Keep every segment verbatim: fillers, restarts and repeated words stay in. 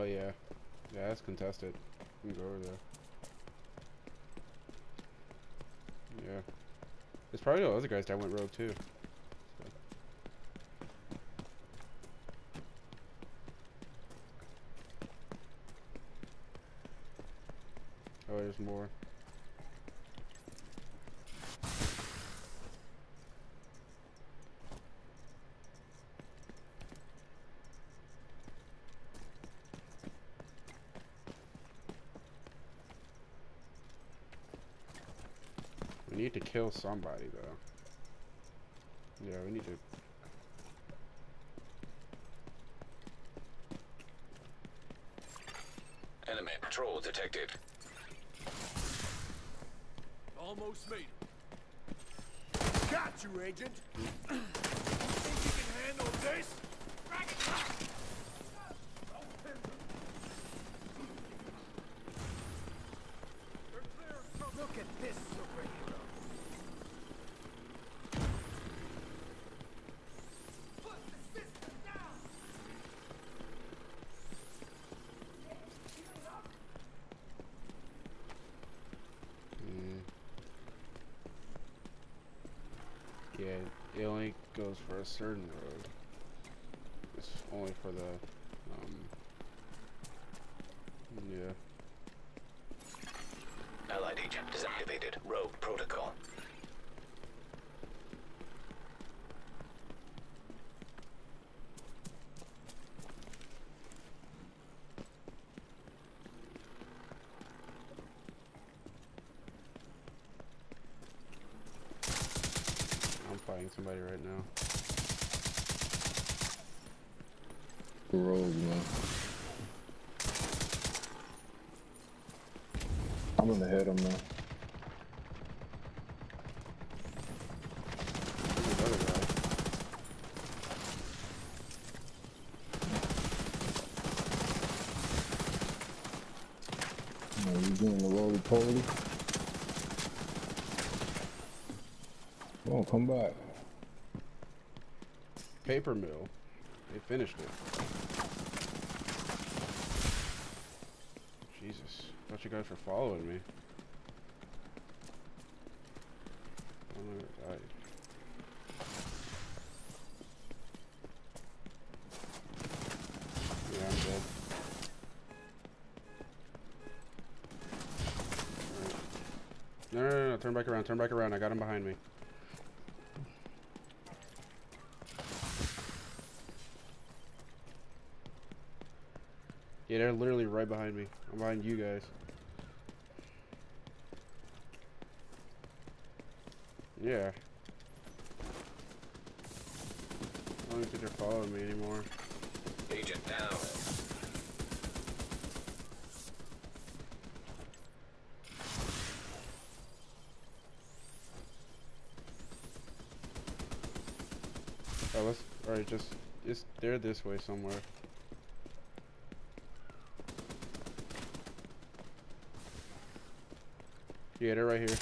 Oh yeah. Yeah, that's contested. You can go over there. Yeah. It's probably the other guys that went rogue too. So. Oh, there's more. We need to kill somebody though. Yeah, we need to. Enemy patrol detected. Almost made it. Got you, Agent. Think you can handle this? Look at this superhero. Put the system down. Mm. Yeah, it only goes for a certain road. It's only for the, um, yeah. Allied agent disactivated. Rogue protocol. I'm fighting somebody right now. Rogue, man. I'm gonna hit him, man. There's another guy. Oh, you doing the roly poly? Come on, come back. Paper mill. They finished it. Jesus. Thought you guys were following me. I'm gonna die. Yeah, I'm dead. Right. No, no, no, no, turn back around, turn back around. I got him behind me. Yeah, they're literally right behind me. I'm behind you guys. Yeah. I don't think they're following me anymore. Agent down. Oh, let's. Alright, just. It's, they're this way somewhere. Yeah, they're right here.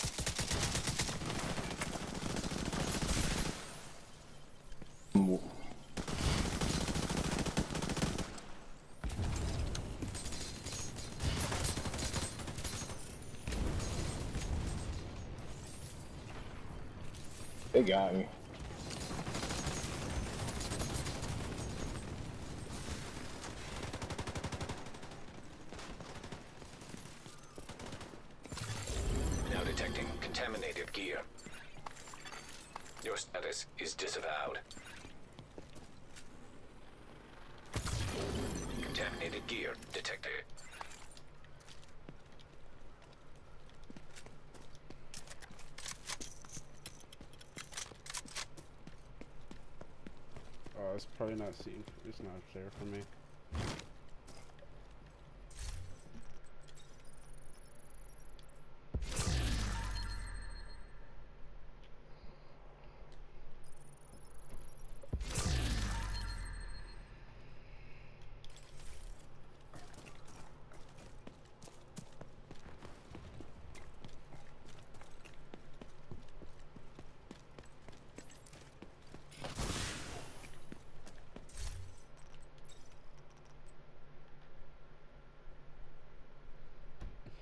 They got me. Now detecting contaminated gear. Your status is disavowed. Contaminated gear detected. Oh, it's probably not seen. It's not there for me.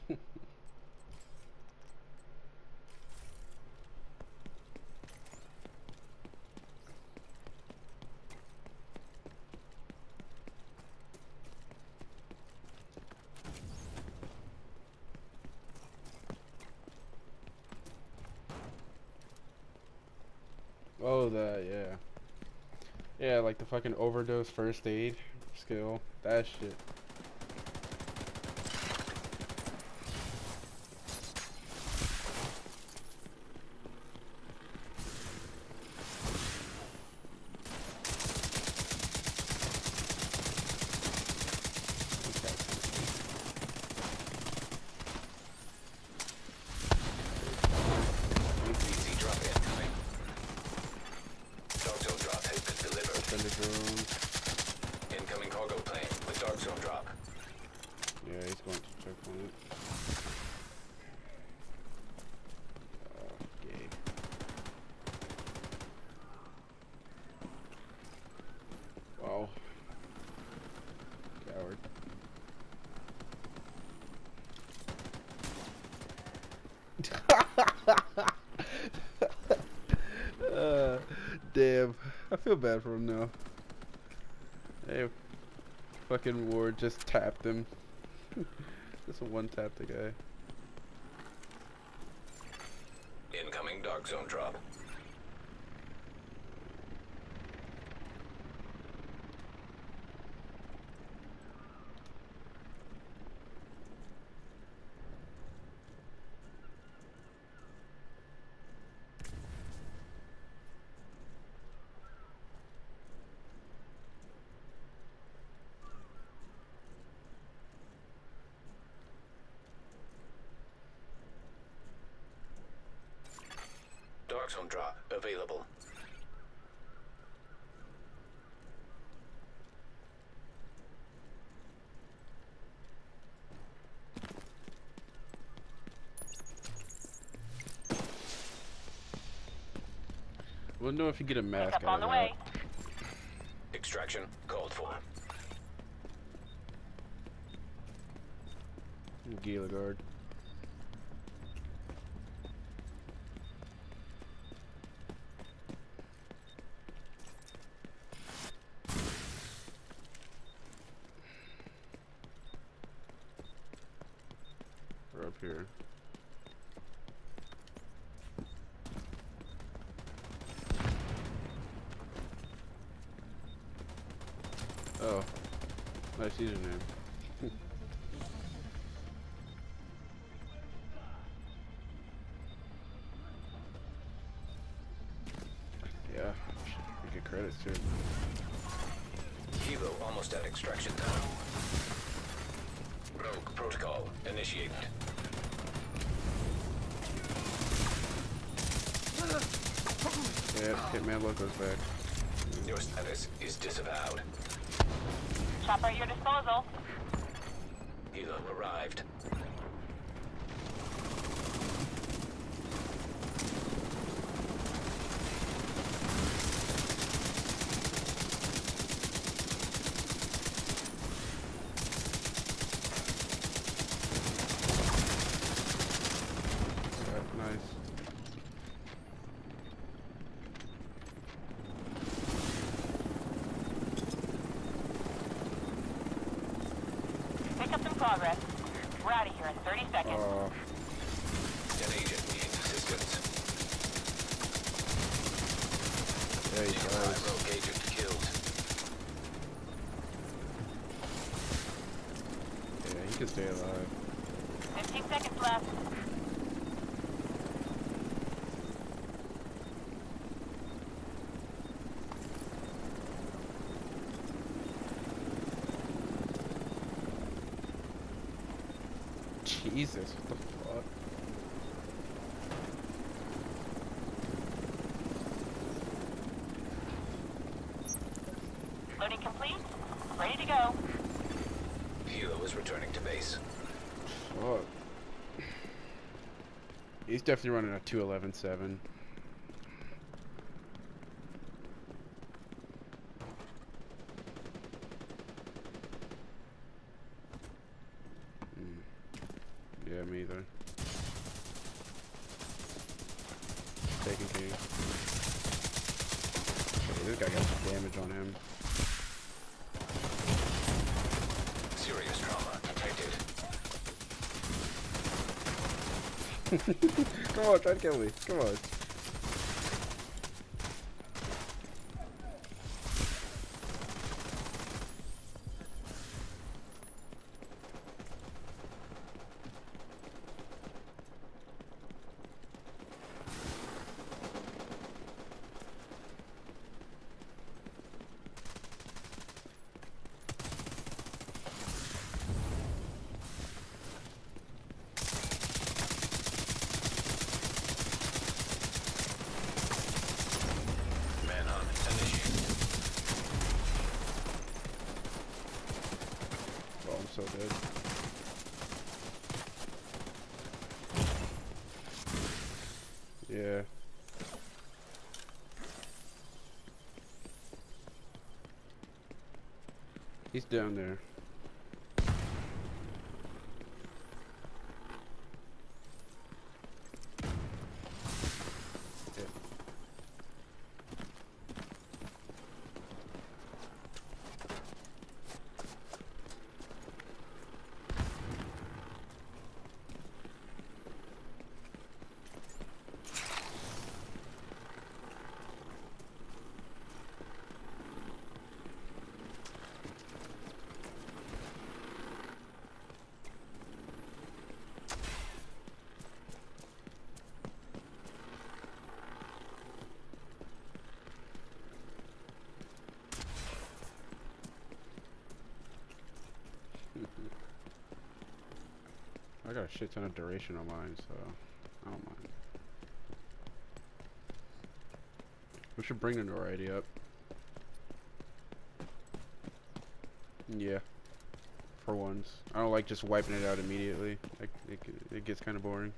Oh, that, yeah. Yeah, like the fucking overdose first aid skill. That shit. V C drop incoming. Dark zone drop has been delivered. Drone. Incoming cargo plane with dark zone drop. Yeah, he's going to check on it. Okay. Wow. Coward. uh, damn. I feel bad for him now. Hey, fucking Ward just tapped him. Just a one tap the guy. Incoming dark zone drop. Dark zone drop available. We'll know if you get a mask Up out on of the that. way. Extraction called for. Gila guard. We're up here. Oh, nice username. Yeah, we get credits too. Kilo almost at extraction time. Rogue protocol initiated. Yeah, Hitman Loco's back. Your status is disavowed. Chopper at your disposal. Kilo arrived. Alright, nice. Pick up in progress. We're out of here in thirty seconds. Oh, An agent needs assistance. yeah, he Nearby does. rogue agent killed. Yeah, he can stay alive. fifteen seconds left. Jesus, what the fuck? Loading complete. Ready to go. Kilo is returning to base. Fuck. He's definitely running a two eleven seven. Yeah, me either. Taking King. Okay, this guy got some damage on him. Serious trauma detected. Come on, try to kill me. Come on. Manhunt initiated. Oh, I'm so dead. Yeah. He's down there. Yeah. I got a shit ton of duration on mine, so I don't mind. We should bring the notoriety up. Yeah. For once. I don't like just wiping it out immediately. Like, it, it gets kind of boring.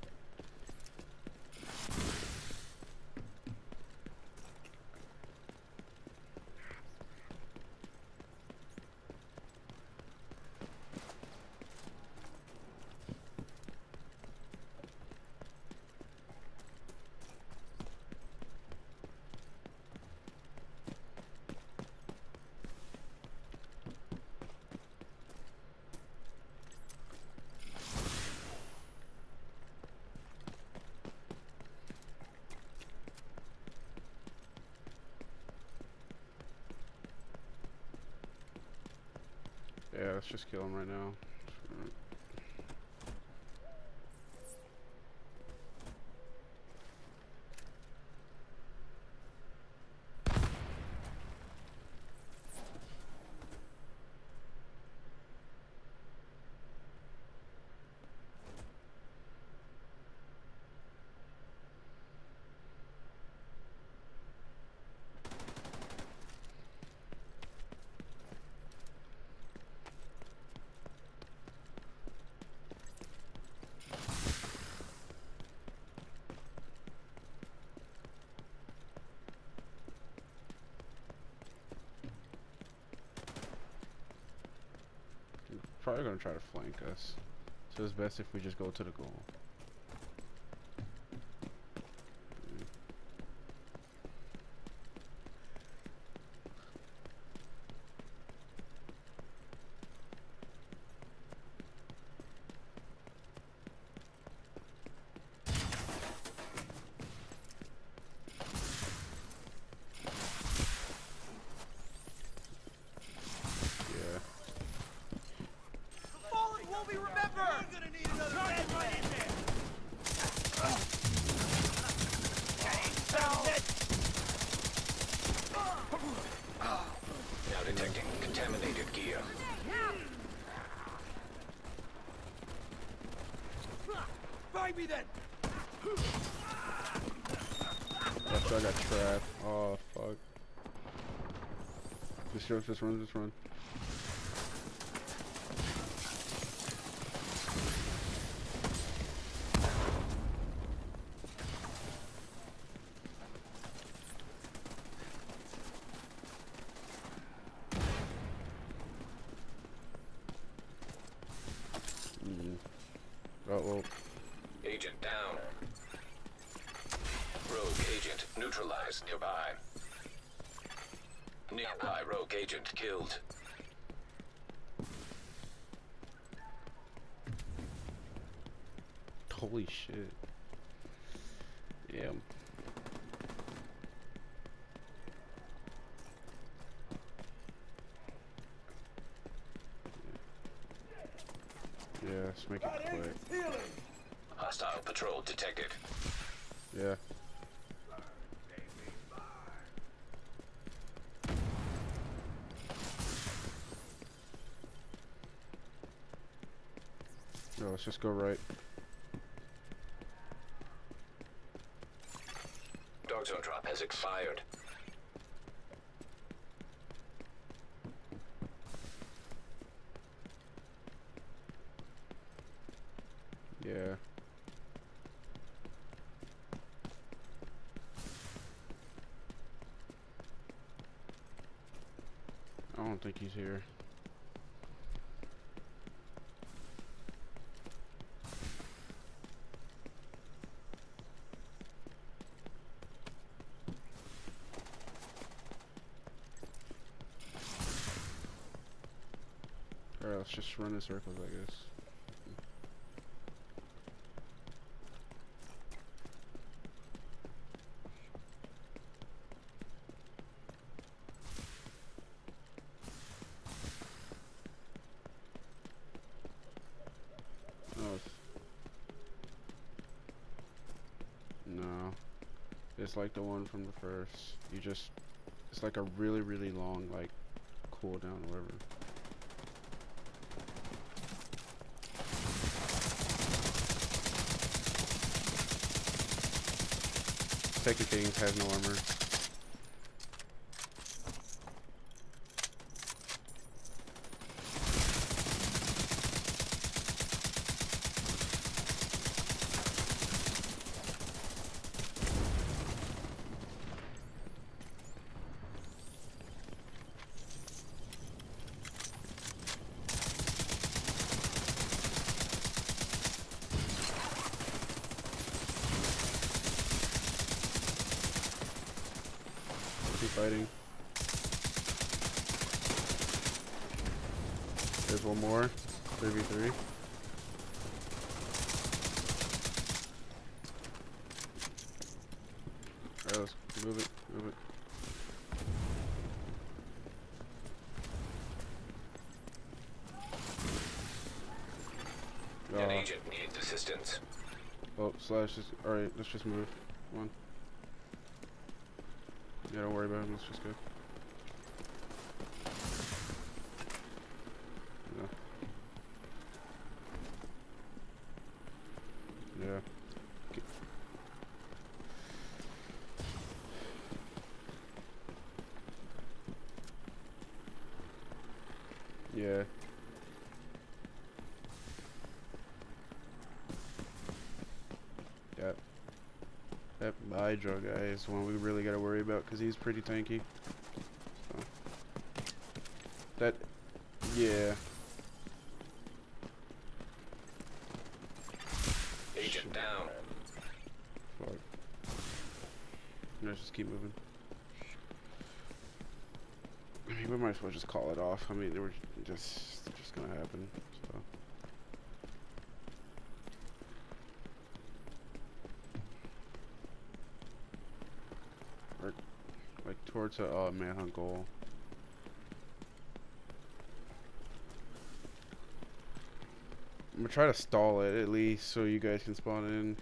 Yeah, let's just kill him right now. Probably gonna try to flank us. So it's best if we just go to the goal. Now detecting contaminated gear. Find me then! After I got trapped. Oh fuck. Just run, just run, just run. Oh, well. Agent down. Rogue agent neutralized nearby. Nearby rogue agent killed. Holy shit. Yeah. Yeah, let's make it quick. Hostile patrol detected. Yeah. No, let's just go right. Dark zone drop has expired. Yeah. I don't think he's here. Alright, let's just run in circles, I guess. Oh, it's... No. It's like the one from the first. You just... It's like a really, really long, like, cooldown or whatever. Taken Kings has no armor. Keep fighting. There's one more. three v three. Alright, let's move it. Move it. An Oh, agent needs assistance. oh, slash is. Alright, let's just move. Come on. Yeah, don't worry about him. Let's just go. Yeah. Yeah. K- Yeah. Yep. That Hydra guy is the one we really gotta worry about because he's pretty tanky. So. That, yeah. Agent down. Fuck. Let's just keep moving. I mean, we might as well just call it off. I mean, they were just just gonna happen. So. Or, like towards a uh, manhunt goal. I'm gonna try to stall it at least so you guys can spawn in.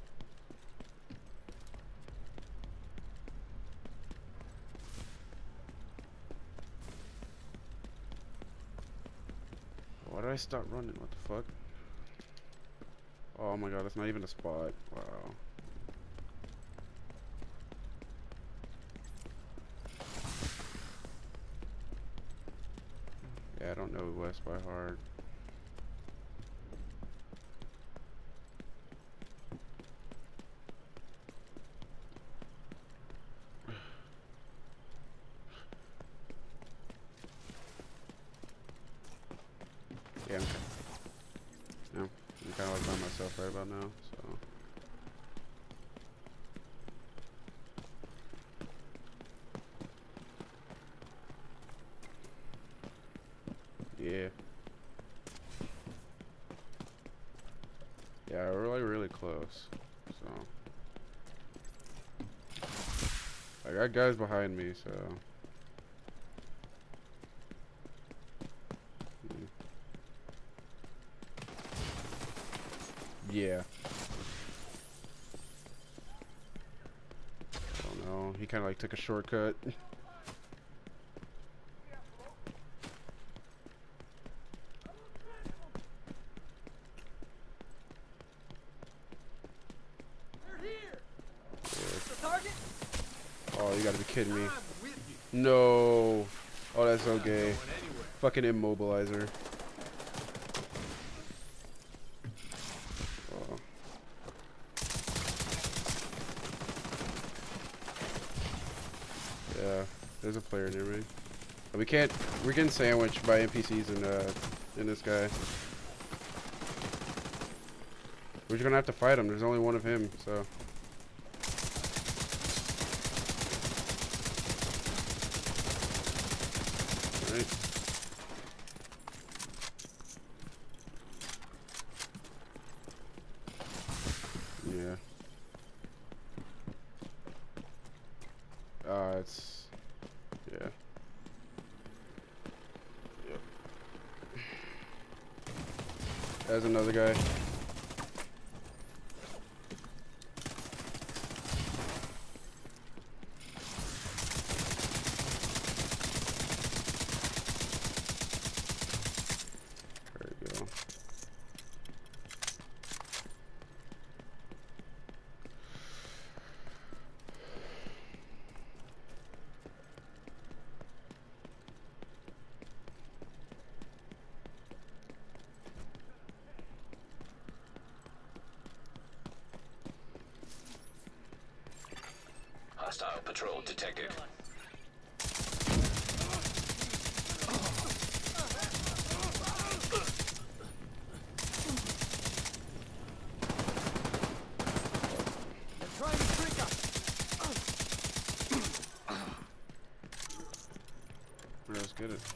Why did I start running? What the fuck? Oh my god, that's not even a spot. Wow. Yeah, I don't know West by heart. Yeah. No. kind of like by myself right about now, so. Yeah. Yeah, we're like really close, so. I got guys behind me, so. Yeah. Oh no, he kind of like took a shortcut. Oh, you gotta be kidding me. No. Oh, that's so gay. Fucking immobilizer. Oh. Yeah, there's a player near me. We can't. We're getting sandwiched by N P Cs in uh in this guy. We're just gonna have to fight him. There's only one of him, so. Right. Yeah. Uh, it's, yeah. Yep. There's another guy. There we go. Hostile patrol detected. Let's get it.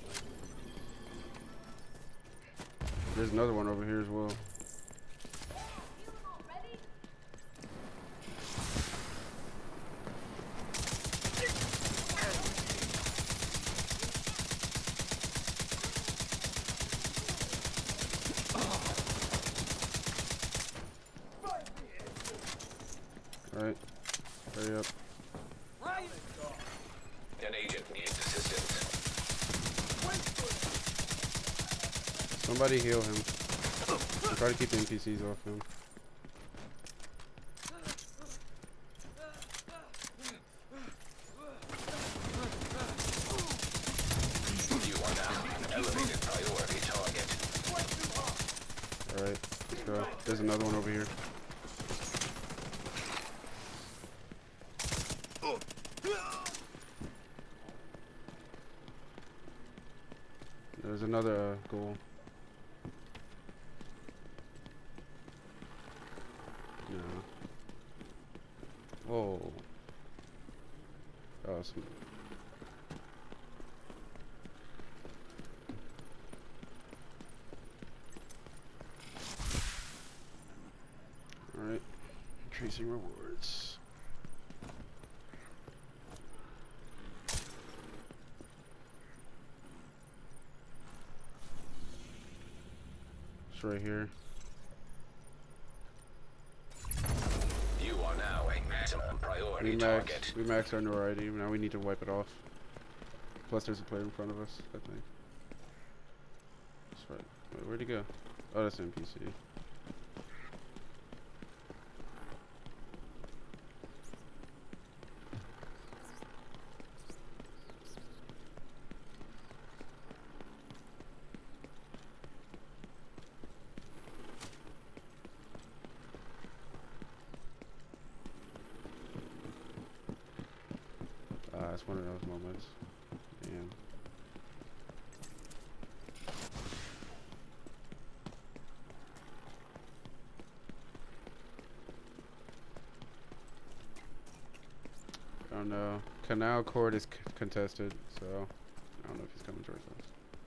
There's another one over here as well. Alright, hurry up. An agent needs assistance. Somebody heal him. And try to keep the N P Cs off him. You are now an elevated priority target. Alright, let's go. There's another one over here. There's another uh, goal. No. Whoa. Awesome. Alright. Increasing rewards. It's right here. You are now a maximum priority We target. maxed, we maxed our notoriety. Now we need to wipe it off. Plus there's a player in front of us, I think. That's right. Wait, where'd he go? Oh, that's N P C. Ah, it's one of those moments. Damn. don't know. Canal Court is c contested, so I don't know if he's coming towards us.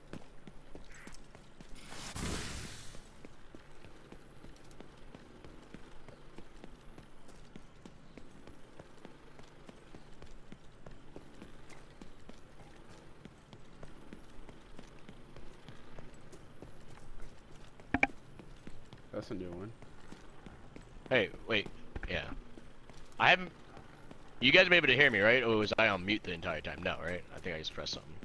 That's a new one. Hey, wait. Yeah. I haven't... You guys have been able to hear me, right? Or was I on mute the entire time? No, right? I think I just pressed something.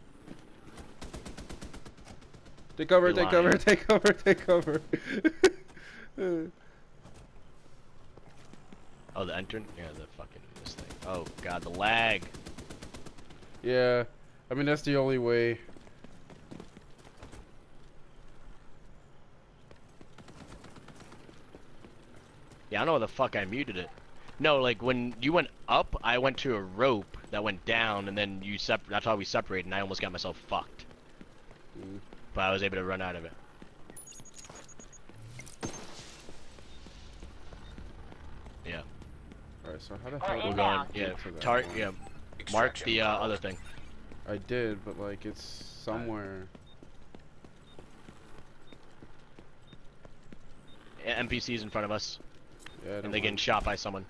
Take cover, You're take cover, lying. take cover, take cover. Oh, the entrance? Yeah, the fucking... this thing. Oh, God, the lag. Yeah, I mean, that's the only way. Yeah, I don't know why the fuck I muted it. No, like, when you went up, I went to a rope that went down, and then you sep- that's how we separated, and I almost got myself fucked. Mm. But I was able to run out of it. Yeah. Alright, so how the We're hell in do We're we going, now. yeah, get to that tar- one? yeah, mark Extraction the uh, called. other thing. I did, but like, it's somewhere. A- N P Cs in front of us, Yeah, I don't and they're getting want- shot by someone.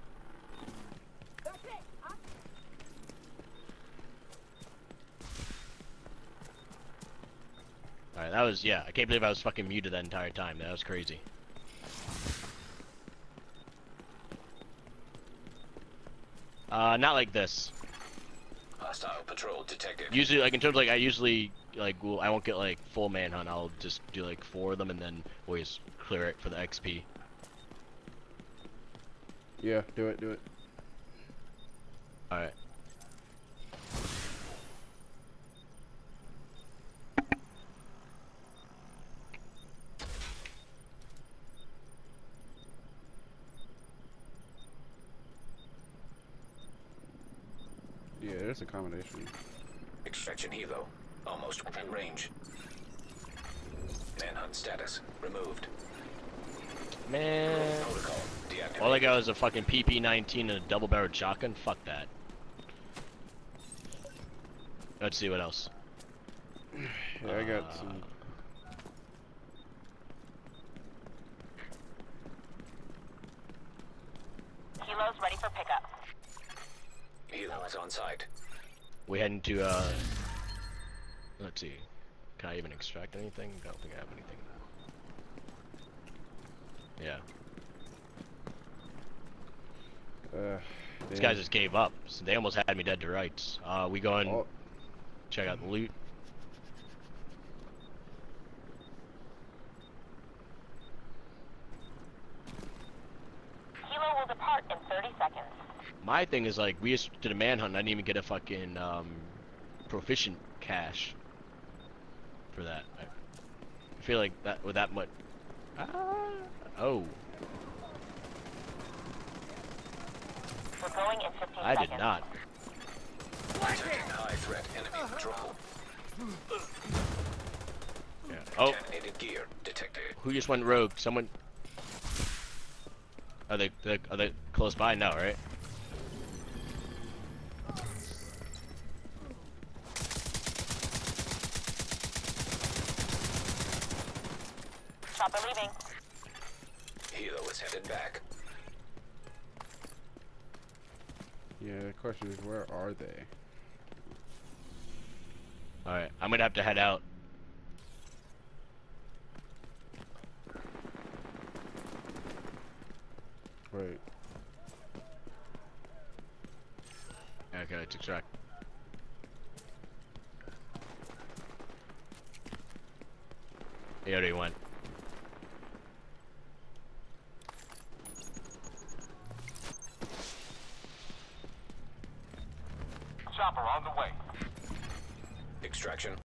Alright, that was, yeah, I can't believe I was fucking muted that entire time. That was crazy. Uh, not like this. Hostile patrol detected. Usually, like, in terms of, like, I usually, like, will I won't get, like, full manhunt. I'll just do, like, four of them and then always clear it for the X P. Yeah, do it, do it. Alright. Yeah, there's a combination. Extraction helo. Almost within range. Manhunt status. Removed. Man. Protocol. Deactivated. All I got was a fucking P P nineteen and a double-barreled shotgun. Fuck that. Let's see what else. Yeah, I got Uh, some. Kilo's ready for pickup. Helo is on site. We heading to, uh... let's see. Can I even extract anything? I don't think I have anything. Yeah. Uh, These damn. guys just gave up. So they almost had me dead to rights. Uh, we going... Oh, check out the loot. Kilo will depart in thirty seconds. My thing is, like, we just did a manhunt and I didn't even get a fucking, um... proficient cache. For that. I I feel like that, with that much... Ah, oh. We're going in fifteen I seconds. did not. Detecting high threat enemy patrol. Yeah. Oh, Contaminated gear detected. who just went rogue? Someone... Are they, they are they close by? No, right? Chopper leaving. Helo is headed back. yeah, the question is, where are they? Alright, I'm gonna have to head out. Wait. Okay, let's extract. He already went. Chopper on the way. Extraction